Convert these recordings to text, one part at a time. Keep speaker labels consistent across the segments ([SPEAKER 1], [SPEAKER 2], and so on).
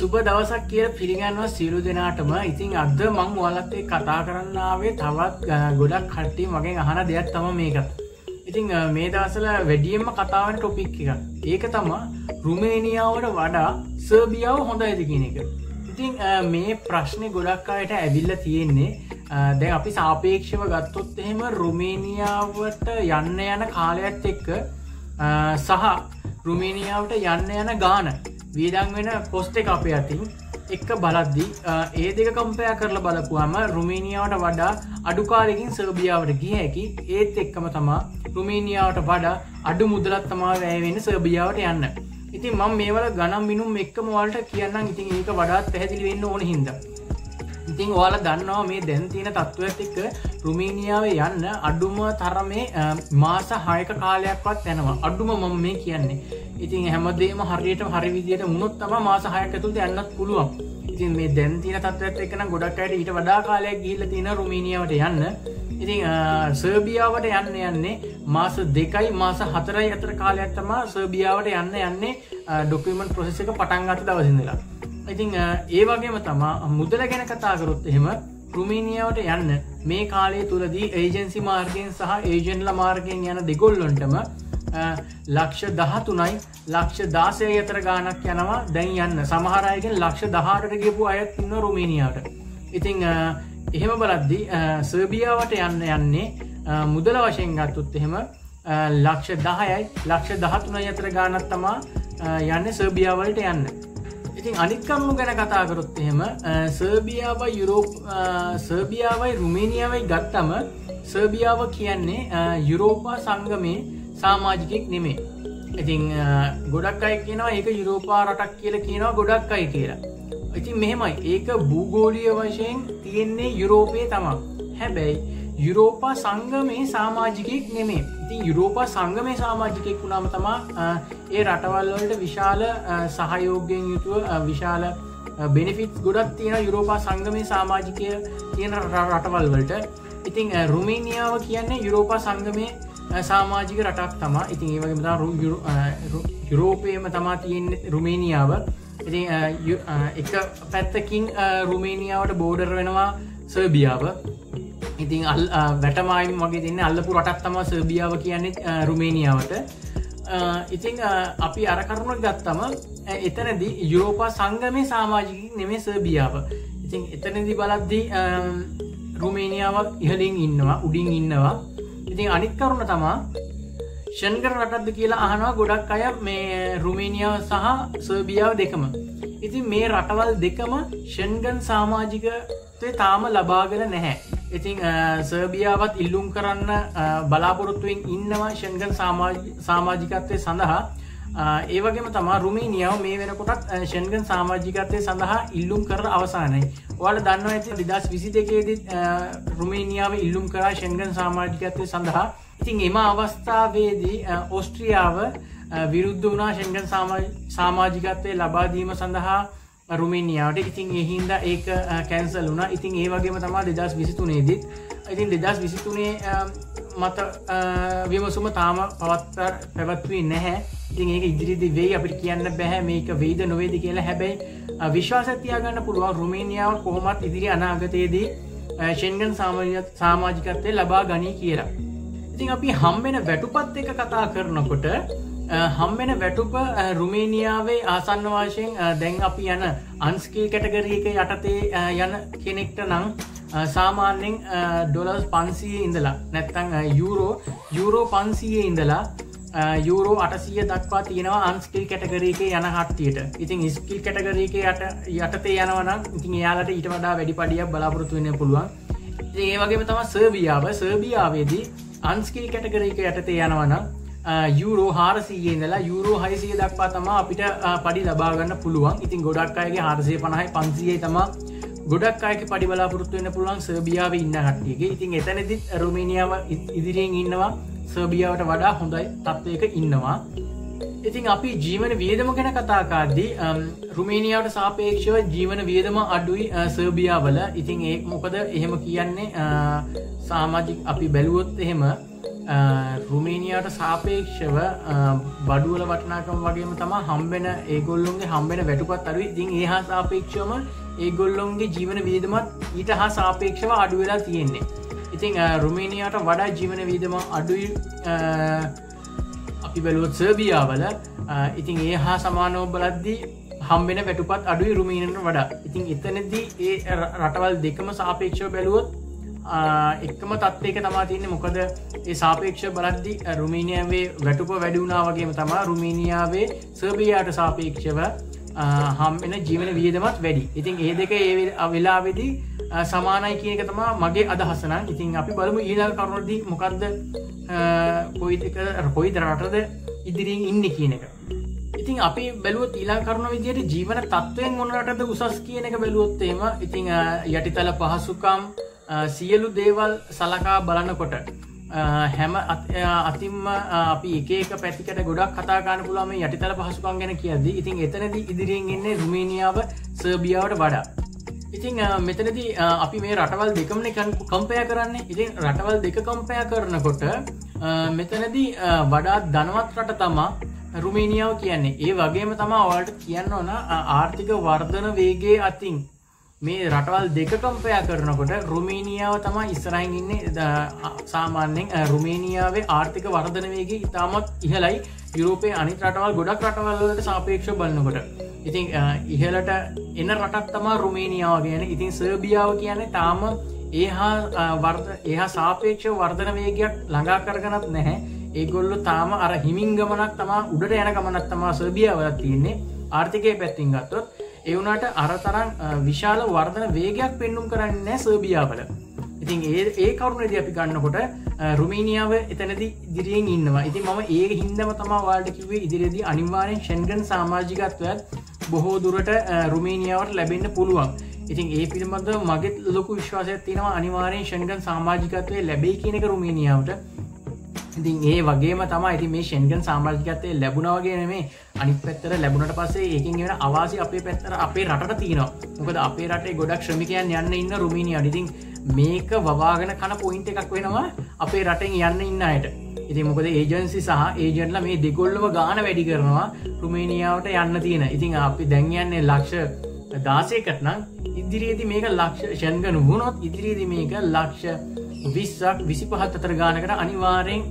[SPEAKER 1] සුබ දවසක් කියලා පිළිගන්නවා සියලු දෙනාටම. ඉතින් අද මම ඔයාලත් එක්ක කතා කරන්න ආවේ තවත් ගොඩක් කට්ටිය මගෙන් අහන දෙයක් තමයි මේක. ඉතින් මේ දවස්වල වැඩියෙන්ම කතා වෙන ටොපික් එකක්. ඒක තමයි රුමේනියාවට වඩා සර්බියාව හොඳයිද කියන එක. ඉතින් මේ ප්‍රශ්නේ ගොඩක් අයට ඇවිල්ලා තියෙන්නේ. දැන් අපි සාපේක්ෂව ගත්තොත් එහෙම රුමේනියාවට යන්න යන කාලයත් එක්ක සහ රුමේනියාවට යන්න යන ගාන වියදම් වෙන කොස්ට් එක අපේ අතින් එක්ක බලද්දී ඒ දෙක කම්පෙයාර් කරලා බලපුවාම රුමේනියාවට වඩා අඩු කාලෙකින් සර්බියාවට ගිය හැකි. ඒත් එක්කම තමයි රුමේනියාවට වඩා අඩු මුදලක් තමයි වැය වෙන්නේ සර්බියාවට යන්න. ඉතින් මම මේවල ගණන් මිනුම් එක්කම ඔයාලට කියන්නම්. ඉතින් ඒක වඩාත් පැහැදිලි වෙන්න ඕන හින්දා. ඉතින් ඔයාලා දන්නවා මේ දැන් තියෙන තත්ත්වයට එක්ක රුමේනියාවේ යන්න අඩුම තරමේ මාස 6ක කාලයක්වත් යනවා. අඩුම මම මේ කියන්නේ. ඉතින් හැමදේම හරියටම හරි විදියට වුණොත් තමයි මාස 6ක් ඇතුළත යන්නත් පුළුවන්. ඉතින් මේ දැන් තියෙන තත්ත්වයට එක්ක නම් ගොඩක් අයට ඊට වඩා කාලයක් ගිහිල්ලා තියෙනවා රුමේනියාවට යන්න. ඉතින් සර්බියාවට යන්නේ මාස 2යි මාස 4යි අතර කාලයක් තමයි සර්බියාවට යන්නේ ඩොකියුමන්ට් ප්‍රොසෙස් එක පටන් ගන්න දවස් ඉඳලා. ඉතින් ඒ වගේම තමයි මුදල ගැන කතා කරොත් එහෙම රුමේනියාවට යන්න මේ කාලය තුලදී ඒජන්සි මාර්ගයෙන් සහ ඒජන්ට්ලා මාර්ගයෙන් යන දෙගොල්ලන්ටම ලක්ෂ 13යි ලක්ෂ 16යි අතර ගාණක් යනවා දැන් යන්න. සමහර අයගෙන් ලක්ෂ 18ට ගියපු අයත් ඉන්නවා රුමේනියාවට. ඉතින් එහෙම බලද්දී සර්බියාවට යන්නේ මුදල වශයෙන් ගත්තොත් එහෙම ලක්ෂ 10යි ලක්ෂ 13යි අතර ගාණක් තමයි යන්නේ සර්බියාව වලට යන්න. ඉතින් අනිත් කරුණු ගැන කතා කරොත් එහෙම සර්බියාවයි රුමේනියාවයි ගත්තම සර්බියාව කියන්නේ යුරෝපා සංගමේ සමාජිකෙක් නෙමෙයි. ඉතින් ගොඩක් අය කියනවා ඒක යුරෝපා රටක් කියලා කියනවා ගොඩක් අය කියලා. ඉතින් මෙහෙමයි ඒක භූගෝලීය වශයෙන් තියෙන්නේ යුරෝපයේ තමයි. හැබැයි යුරෝපා සංගමේ සමාජිකෙක් නෙමෙයි. ඉතින් යුරෝපා සංගමේ සමාජිකෙක් වුණාම තමයි ඒ රටවල් වලට විශාල සහයෝගයෙන් යුතුව විශාල බෙනිෆිට්ස් ගොඩක් තියෙන යුරෝපා සංගමේ සමාජිකය තියෙන රටවල් වලට. ඉතින් රුමේනියාව කියන්නේ යුරෝපා සංගමේ සමාජික රටක් තමයි. ඉතින් ඒ වගේම තමයි යුරෝපයේම තමයි තියෙන්නේ රුමේනියාව. ඉතින් එක පැත්තකින් රුමේනියාවට බෝඩර් වෙනවා සර්බියාව. ඉතින් වැටමායිම් වගේ දෙන්නේ අල්ලපු රටක් තමයි සර්බියාව කියන්නේ රුමේනියාවට. ඉතින් අපි අර කරුණක් ගත්තම එතනදී යුරෝපා සංගමේ සමාජිකයෙක් නෙමෙයි සර්බියාව. ඉතින් එතනදී බලද්දී රුමේනියාව ඉහළින් ඉන්නවා උඩින් ඉන්නවා. ඉතින් අනිත් කරුණ තමයි ෂෙන්ගන් රටක්ද කියලා අහනවා ගොඩක් අය මේ රුමේනියාව සහ සර්බියාව දෙකම. ඉතින් මේ රටවල් දෙකම ෂෙන්ගන් සමාජිකත්වය තාම ලබාගෙන නැහැ. ඉතින් සර්බියාවත් ඉල්ලුම් කරන්න බලාපොරොත්තුවෙන් ඉන්නවා ෂෙන්ගන් සමාජිකත්වය සඳහා. ඒ වගේම තමයි රුමේනියාව මේ වෙනකොටත් ෂෙන්ගන් සමාජිකත්වය සඳහා ඉල්ලුම් කරලා අවසానයි. ඔයාලා දන්නවා ඇති 2022 දී රුමේනියාව ඉල්ලුම් කරා ෂෙන්ගන් සමාජිකත්වය සඳහා. ඉතින් එම අවස්ථාවේදී ඕස්ට්‍රියාව විරුද්ධ වුණා ෂෙන්ගන් සමාජිකත්වය ලබා දීම සඳහා රුමේනියාවට. ඉතින් ඒ හින්දා ඒක කැන්සල් වුණා. ඉතින් ඒ වගේම තමයි 2023 දීත් ඉතින් 2023 මත විමසුම තාම පැවැත්වුවේ නැහැ. ඉතින් ඒක ඉදිරියේදී වෙයි අපිට කියන්න බෑ මේක වෙයිද නොවේද කියලා. හැබැයි විශ්වාසයක් තියාගන්න පුළුවන් රුමේනියාව කොහොමත් ඉදිරි අනාගතයේදී ෂෙන්ගන් සමාජිකත්වය ලබා ගනී කියලා. ඉතින් අපි හම්බෙන වැටුපත් එක කතා කරනකොට හම්බෙන වැටුප රුමේනියාවේ ආසන්න වශයෙන් දැන් අපි යන අන්ස්කිල් කැටගරි එක යටතේ යන කෙනෙක්ට නම් සාමාන්‍යයෙන් ඩොලර්ස් 500 ඉඳලා නැත්නම් යූරෝ 500 ඉඳලා යූරෝ 800 දක්වා තියෙනවා අන්ස්කිල් කැටගරි එකේ යන කට්ටියට. ඉතින් ස්කිල් කැටගරි එකේ යටතේ යනවා නම් ඉතින් එයාලට ඊට වඩා වැඩි පඩියක් බලාපොරොත්තු වෙන්න පුළුවන්. ඉතින් ඒ වගේම තමයි සර්බියාවේදී අන්ස්කිල් කැටගරි එක යටතේ යනවා නම් යූරෝ 400 ඉඳලා යූරෝ 600 දක්වා තමයි අපිට පඩි ලබා ගන්න පුළුවන්. ඉතින් ගොඩක් අයගේ 450යි 500යි තමයි ගොඩක් අයගේ පඩි බලාපොරොත්තු වෙන්න පුළුවන් සර්බියාවේ ඉන්න කට්ටියගේ. ඉතින් එතනදිත් රුමේනියාව ඉදිරියෙන් ඉන්නවා සර්බියාවට වඩා හොඳයි තත්ත්වයක ඉන්නවා. ඉතින් අපි ජීවන වියදම ගැන කතා කරද්දී රුමේනියාවට සාපේක්ෂව ජීවන වියදම අඩුයි සර්බියාවල. ඉතින් ඒක මොකද එහෙම කියන්නේ සමාජික අපි බැලුවොත් එහෙම රුමේනියාවට සාපේක්ෂව බඩුවල වටිනාකම වගේම තමයි හම්බෙන ඒගොල්ලොන්ගේ හම්බෙන වැටුපත් අඩුයි. ඉතින් ඒ හා සාපේක්ෂවම ඒගොල්ලොන්ගේ ජීවන වියදමත් ඊට හා සාපේක්ෂව අඩු වෙලා තියෙන්නේ. ඉතින් රුමේනියාවට වඩා ජීවන වියදම අඩුයි අපි බැලුවොත් සර්බියාවල. ඉතින් ඒ හා සමානව බලද්දී හම්බෙන වැටුපත් අඩුයි රුමේනියාවට වඩා. ඉතින් එතනදී ඒ රටවල් දෙකම සාපේක්ෂව බැලුවොත් එකම තත්ත්වයක තමා තියන්නේ. මොකද ඒ සාපේක්ෂව බලද්දී රුමේනියාවේ වැටුප වැඩි වුණා වගේම තමයි රුමේනියාවේ සර්බියාවට සාපේක්ෂව හම්බෙන ජීවන වියදමත් වැඩි. ඉතින් ඒ දෙක ඒ වෙලාවේදී සමානයි කියන එක තමයි මගේ අදහස නම්. ඉතින් අපි බලමු ඊළඟ කරුණදී මොකද්ද කොයි රටද ඉදිරියෙන් ඉන්නේ කියන එක. ඉතින් අපි බැලුවොත් ඊළඟ කරුණ විදිහට ජීවන තත්ත්වයෙන් මොන රටද උසස් කියන එක බැලුවොත් එහෙම ඉතින් යටිතල පහසුකම් සියලු දේවල් සලකා බලනකොට හැම අතින්ම අපි එක පැතිකට ගොඩක් කතා ගන්න පුළුවන් මේ යටිතල පහසුකම් ගැන කියද්දී. ඉතින් එතනදී ඉදිරියෙන් ඉන්නේ රුමේනියාව සර්බියාවට වඩා. ඉතින් මෙතනදී අපි මේ රටවල් දෙකමනේ කම්පෙයාර් කරන්නේ. ඉතින් රටවල් දෙක කම්පෙයාර් කරනකොට මෙතනදී වඩා ධනවත් රට තමයි රුමේනියාව කියන්නේ. ඒ වගේම තමයි ඔයාලට කියන්න ඕන ආර්ථික වර්ධන වේගයේ අතින් මේ රටවල් දෙක කම්පෙයාර් කරනකොට රුමේනියාව තමයි ඉස්සරහින් ඉන්නේ. සාමාන්‍යයෙන් රුමේනියාවේ ආර්ථික වර්ධන වේගය ඉතාමත් ඉහළයි යුරෝපයේ අනිත් රටවල් ගොඩක් රටවල් වලට සාපේක්ෂව බලනකොට. ඉතින් ඉහළට එන රටක් තමයි රුමේනියාව කියන්නේ. ඉතින් සර්බියාව කියන්නේ තාම ඒහා සාපේක්ෂව වර්ධන වේගයක් ළඟා කරගෙනත් නැහැ. ඒගොල්ලෝ තාම අර හිමින් ගමනක් තමයි උඩට යන ගමනක් තමයි සර්බියාවල තියෙන්නේ. ආර්ථිකයේ පැත්තෙන් ගත්තොත් ඒ වුණාට අර තරම් විශාල වර්ධන වේගයක් පෙන්눔 කරන්නේ නැහැ සර්බියාවල. ඉතින් ඒ කරුණේදී අපි ගන්නකොට රුමේනියාව එතනදී ඉදිරියෙන් ඉන්නවා. ඉතින් මම ඒ හින්දාම තමයි ඔයාලට කිව්වේ ඉදිරියේදී අනිවාර්යෙන් ෂෙන්ගන් සමාජිකත්වයත් බොහෝ දුරට රුමේනියාවට ලැබෙන්න පුළුවන්. ඉතින් ඒ පිළිබඳව මගේ ලොකු විශ්වාසයක් තියෙනවා අනිවාර්යෙන් ෂෙන්ගන් සමාජිකත්වය ලැබෙයි කියන එක රුමේනියාවට. ඉතින් ඒ වගේම තමයි ඉතින් මේ ෂෙන්ගන් සමාජිකත්වය ලැබුණා වගේ නෙමෙයි අනිත් පැත්තට ලැබුණාට පස්සේ ඒකෙන් එන අවාසි අපේ පැත්තට අපේ රටට තියෙනවා. මොකද අපේ රටේ ගොඩක් ශ්‍රමිකයන් යන්න ඉන්න රුමේනියාවට. ඉතින් මේක වවාගෙන කන පොයින්ට් එකක් වෙනවා අපේ රටෙන් යන්න ඉන්න අයට. ඉතින් මොකද ඒජන්සි සහ ඒජන්ට්ලා මේ දෙකොල්ලම ගාන වැඩි කරනවා රුමේනියාවට යන්න තියෙන. ඉතින් අපි දැන් යන්නේ ලක්ෂ 16කට නම් ඉදිරියේදී මේක ලක්ෂ ෂෙන්ගන් වුණොත් ඉදිරියේදී මේක ලක්ෂ 20ක් 25ක් අතර ගානකට අනිවාර්යෙන්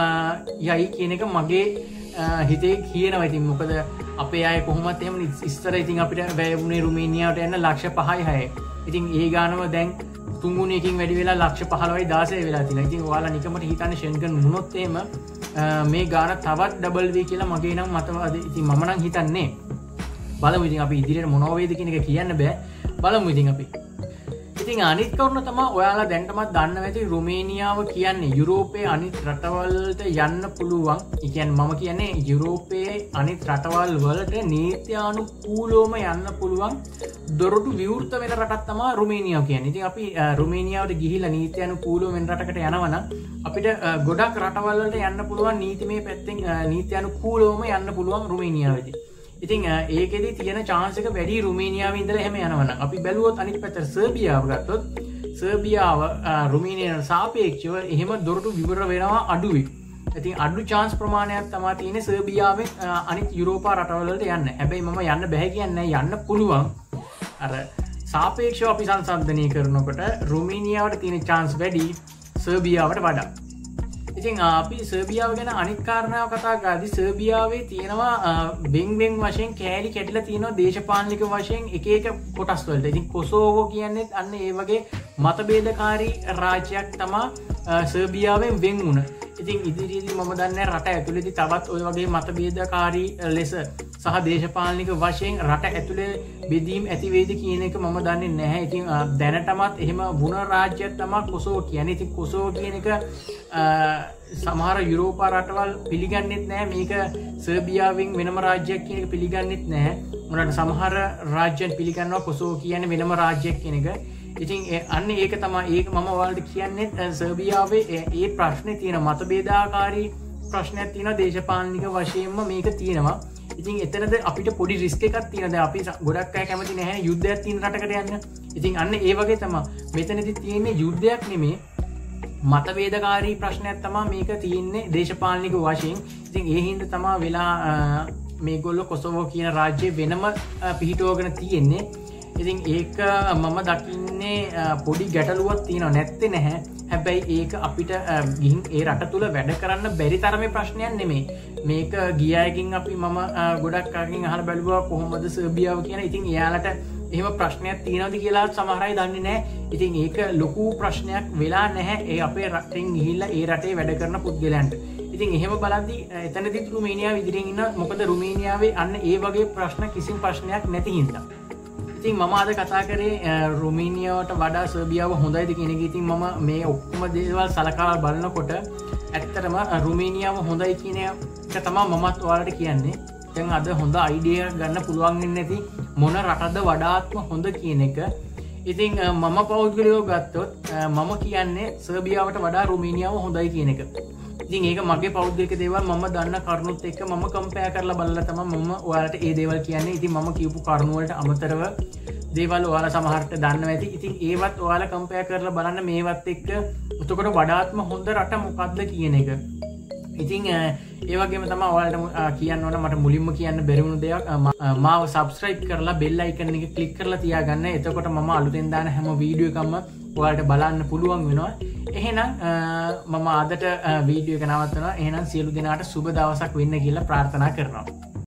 [SPEAKER 1] යයි කියන එක මගේ හිතේ කියනවා. ඉතින් මොකද අපේ අය කොහොමත් එහෙම ඉස්සර ඉතින් අපිට වැය වුණේ රුමේනියාවට යන්න ලක්ෂ 5යි 6යි. ඉතින් ඒ ගානම දැන් 3 ගුණයකින් වැඩි වෙලා ලක්ෂ 15යි 16යි වෙලා තියෙනවා. ඉතින් ඔයාලා නිකමට හිතන්නේ ෂෙන්ගන් වුණොත් එහෙම මේ ගාන තවත් ඩබල් වෙයි කියලා මගේ නම් මතවාද. ඉතින් මම නම් හිතන්නේ බලමු ඉතින් අපි ඉදිරියට මොනවා වේද කියන එක කියන්න බෑ. බලමු ඉතින් අපි. ඉතින් අනිත් කරුණ තමයි ඔයාලා දැන්ටමත් දන්නවා ඇති රුමේනියාව කියන්නේ යුරෝපයේ අනිත් රටවල්ට යන්න පුළුවන්. ඒ කියන්නේ මම කියන්නේ යුරෝපයේ අනිත් රටවල් වලට නීත්‍යානුකූලවම යන්න පුළුවන් දොරටු විවෘත වෙන රටක් තමයි රුමේනියාව කියන්නේ. ඉතින් අපි රුමේනියාවට ගිහිල්ලා නීත්‍යානුකූලව වෙන රටකට යනවා නම් අපිට ගොඩක් රටවල් වලට යන්න පුළුවන් නීතිමය පැත්තෙන් නීත්‍යානුකූලවම යන්න පුළුවන් රුමේනියාවේදී. ඉතින් ඒකෙදි තියෙන chance එක වැඩි රුමේනියාවේ ඉඳලා එහෙම යනවනම් අපි බැලුවොත් අනිත් පැත්තට සර්බියාව ගත්තොත් සර්බියාව රුමේනියාවට සාපේක්ෂව එහෙම දොරටු විවර වෙනවා අඩුයි. ඉතින් අඩු chance ප්‍රමාණයක් තමයි තියෙන්නේ සර්බියාවේ අනිත් යුරෝපා රටවල් වලට යන්න. හැබැයි මම යන්න බෑ කියන්නේ යන්න පුළුවන්. අර සාපේක්ෂව අපි සංසන්දනය කරනකොට රුමේනියාවට තියෙන chance වැඩි සර්බියාවට වඩා. ඉතින් අපි සර්බියාව ගැන අනිත් කාරණාව කතා කරද්දී සර්බියාවේ තියෙනවා බෙන් වශයෙන් කෑලි කැඩිලා තියෙනවා දේශපාලනික වශයෙන් එක එක කොටස් වලට. ඉතින් කොසෝවෝ කියන්නේ අන්න ඒ වගේ මතභේදකාරී රාජ්‍යයක් තමයි සර්බියාවෙන් වෙන් වුණ. ඉතින් ඉදිරියේදී මම දන්නේ රට ඇතුළේදී තවත් ওই වගේ මතභේදකාරී ලෙස සහ දේශපාලනික වශයෙන් රට ඇතුළේ බෙදීම් ඇති වේද කියන එක මම දන්නේ නැහැ. ඉතින් දැනටමත් එහෙම වුණ රාජ්‍යයක් තමයි කොසෝවෝ කියන්නේ. ඉතින් කොසෝවෝ කියන එක සමහර යුරෝපා රටවල් පිළිගන්නෙත් නැහැ. මේක සර්බියාවෙන් වෙනම රාජ්‍යයක් කියන එක පිළිගන්නෙත් නැහැ. මොනවාට සමහර රාජ්‍යයන් පිළිගන්නවා කොසෝවෝ කියන්නේ වෙනම රාජ්‍යයක් කියන එක. ඉතින් අන්න ඒක තමයි ඒක මම ඔයාලට කියන්නේ සර්බියාවේ ඒ ප්‍රශ්නේ තියෙන මතභේදාකාරී ප්‍රශ්නයක් තියෙනවා දේශපාලනික වශයෙන්ම මේක තියෙනවා. ඉතින් එතනද අපිට පොඩි රිස්ක් එකක් තියෙනවා. දැන් අපි ගොඩක් අය කැමති නැහැ යුද්ධයක් තියෙන රටකට යන්න. ඉතින් අන්න ඒ වගේ තමයි මෙතනදි තියෙන්නේ යුද්ධයක් නෙමෙයි මතවේදකාරී ප්‍රශ්නයක් තමා මේක තියෙන්නේ දේශපාලනික වශයෙන්. ඉතින් ඒ හින්දා තමා වෙලා මේගොල්ලෝ කොසෝවෝ කියන රාජ්‍යය වෙනම පිහිටුවගෙන තියෙන්නේ. ඉතින් ඒක මම දකින්නේ පොඩි ගැටලුවක් තියෙනවා නැත්තේ නැහැ. හැබැයි ඒක අපිට ගිහින් ඒ රට තුල වැඩ කරන්න බැරි තරමේ ප්‍රශ්නයක් නෙමෙයි. මේක ගියයකින් අපි මම ගොඩක් අයකින් අහලා බැලුවා කොහොමද සර්බියාව කියන. ඉතින් එයාලට එහෙම ප්‍රශ්නයක් තියෙනවද කියලා සමහර අය දන්නේ නැහැ. ඉතින් ඒක ලොකු ප්‍රශ්නයක් වෙලා නැහැ. ඒ අපේ රටෙන් ගිහිල්ලා ඒ රටේ වැඩ කරන පුද්ගලයන්ට. ඉතින් එහෙම බලද්දි එතනදිත් රුමේනියාව ඉදිරියෙන් ඉන්න මොකද රුමේනියාවේ අන්න ඒ වගේ ප්‍රශ්න කිසිම ප්‍රශ්නයක් නැති හින්දා. ඉතින් මම අද කතා කරේ රුමේනියාවට වඩා සර්බියාව හොඳයිද කියන එක. ඉතින් මම මේ ඔක්කොම දේවල් සලකලා බලනකොට ඇත්තටම රුමේනියාව හොඳයි කියන එක තමයි මමත් ඔයාලට කියන්නේ. දැන් අද හොඳ අයිඩියා ගන්න පුළුවන් වෙන්නේ නැති මොන රටද වඩාත්ම හොඳ කියන එක. ඉතින් මම පෞද්ගලිකව ගත්තොත් මම කියන්නේ සර්බියාවට වඩා රුමේනියාව හොඳයි කියන එක. ඉතින් ඒක මගේ පෞද්ගලික දේවල් මම දන්න කරුණුත් එක්ක මම කම්පෙයාර් කරලා බලලා තමයි මම ඔයාලට ඒ දේවල් කියන්නේ. ඉතින් මම කියපු කරුණු වලට අමතරව දේවල් ඔයාලා සමහරට දන්නවා ඇති. ඉතින් ඒවත් ඔයාලා කම්පෙයාර් කරලා බලන්න මේවත් එක්ක. එතකොට වඩාත්ම හොඳ රට මොකක්ද කියන එක. ඉතින් ඒ වගේම තමයි ඔයාලට කියන්න ඕන මට මුලින්ම කියන්න බැරි වුණු දෙයක් මාව subscribe කරලා bell icon එක click කරලා තියාගන්න. එතකොට මම අලුතෙන් දාන හැම වීඩියෝ එකක්ම ඔයාලට බලන්න පුළුවන් වෙනවා. එහෙනම් මම අදට වීඩියෝ එක නවත්වනවා. එහෙනම් සියලු දෙනාට සුබ දවසක් වෙන්න කියලා ප්‍රාර්ථනා කරනවා.